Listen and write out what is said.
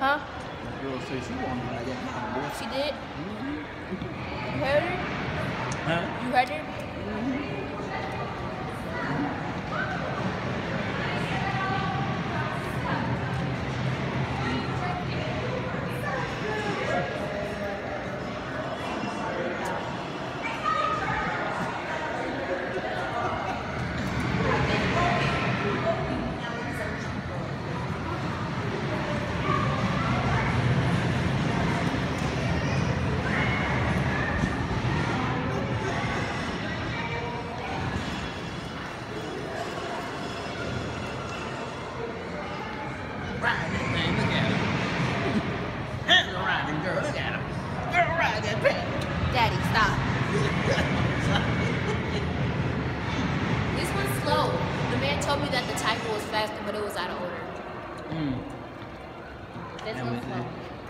Huh? The girl said she wanted like that kind of boy. She did? You heard her? Huh? You heard her? Ride that thing, look at him. That's a riding girl, look at him. Girl, ride that pet. Daddy, stop. This one's slow. The man told me that the Tiger was faster, but it was out of order. Mm. This That one's was slow. it.